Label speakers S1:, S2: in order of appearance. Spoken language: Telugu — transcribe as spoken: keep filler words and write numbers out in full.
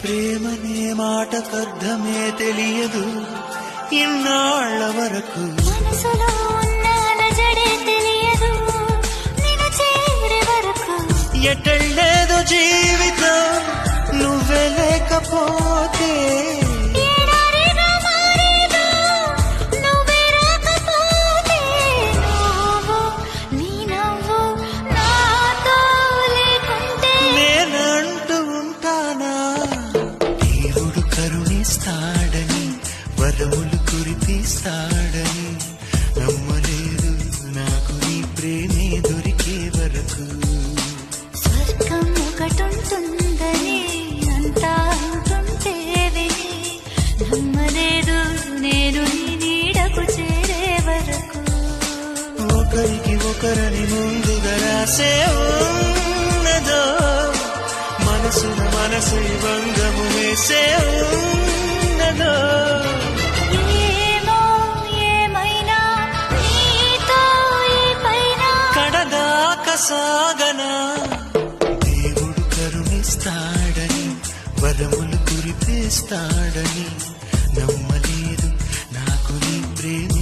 S1: ప్రేమనే మాటకర్థమే తెలియదు ఇన్నాళ్ళ వరకు
S2: మనసులో ఉన్న అలజడే తెలియదు నిన్ను చేరే వరకు
S1: ఎటెళ్ళేదో జీవితం నువ్వే లేకపోతే వరములు కురిపిస్తాడని నమ్మలేదు నాకు నీ ప్రేమే దొరికే వరకు
S2: స్వర్గం ఒకటుంటుందని అంతా అంటుంటే విని నమ్మలేదు నేను నీ నీడకు చేరే వరకు
S1: ఒకరికి ఒకరని ముందుగా రాసే ఉన్నదో మనసున మనసు భంగము వేసే ఉన్నదో సాగనా దేవుడు కరుణిస్తాడని వరములు కురిపిస్తాడని నమ్మలేదు నాకు నీ ప్రేమ